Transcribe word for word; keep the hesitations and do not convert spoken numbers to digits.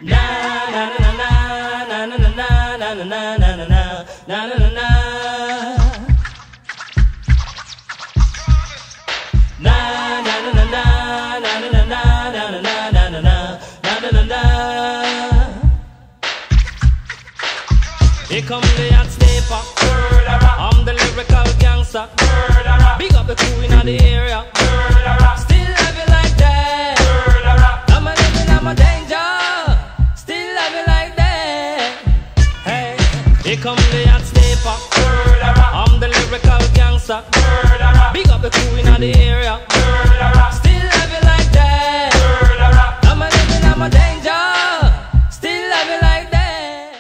Na na na na na na na na na na na na na na na na na. Na na na na na na na na na na na na na na na na na. Here come the hot stepper. I'm the lyrical gangster. Big up the crew in the area. Still have it like that. I'm a living, I'm a danger. Still have it like that. Hey, here come the hot stepper. I'm the lyrical gangster. Big up the crew in the area.